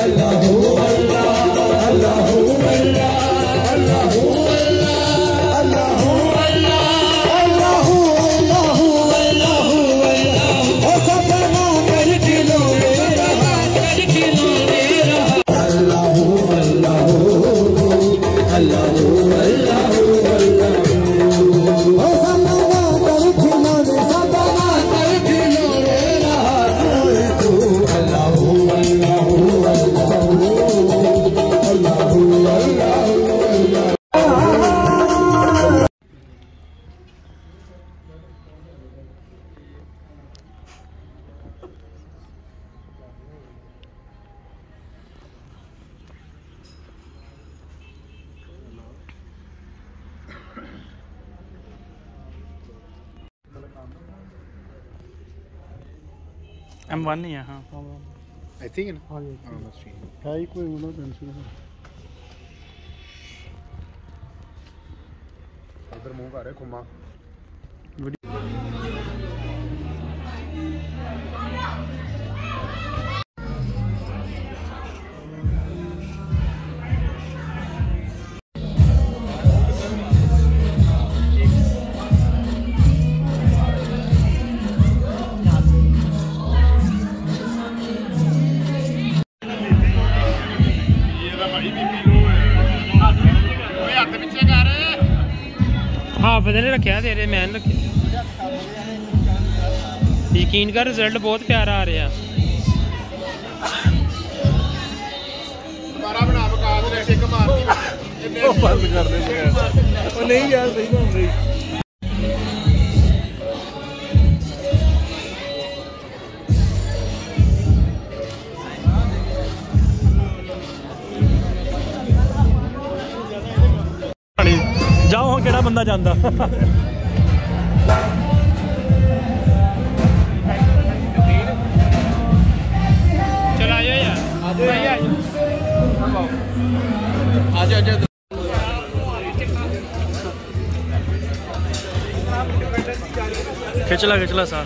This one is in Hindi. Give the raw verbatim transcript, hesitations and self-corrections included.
एम वन ही है। हाँ आई थिंक हाँ जी है ही कोई मतलब टेंशन है। इधर मुंह कर रहे घुमा हाफिज ने रखा तेरे मैं रखे। यकीन कर रिजल्ट बहुत प्यारा आ रहा। बंद कर दे नहीं यार सही घूम रही। जाओ हम केड़ा बंदा जांदा। चल आ जाओ यार आ जाओ आ जाओ। खिचला खिचला सा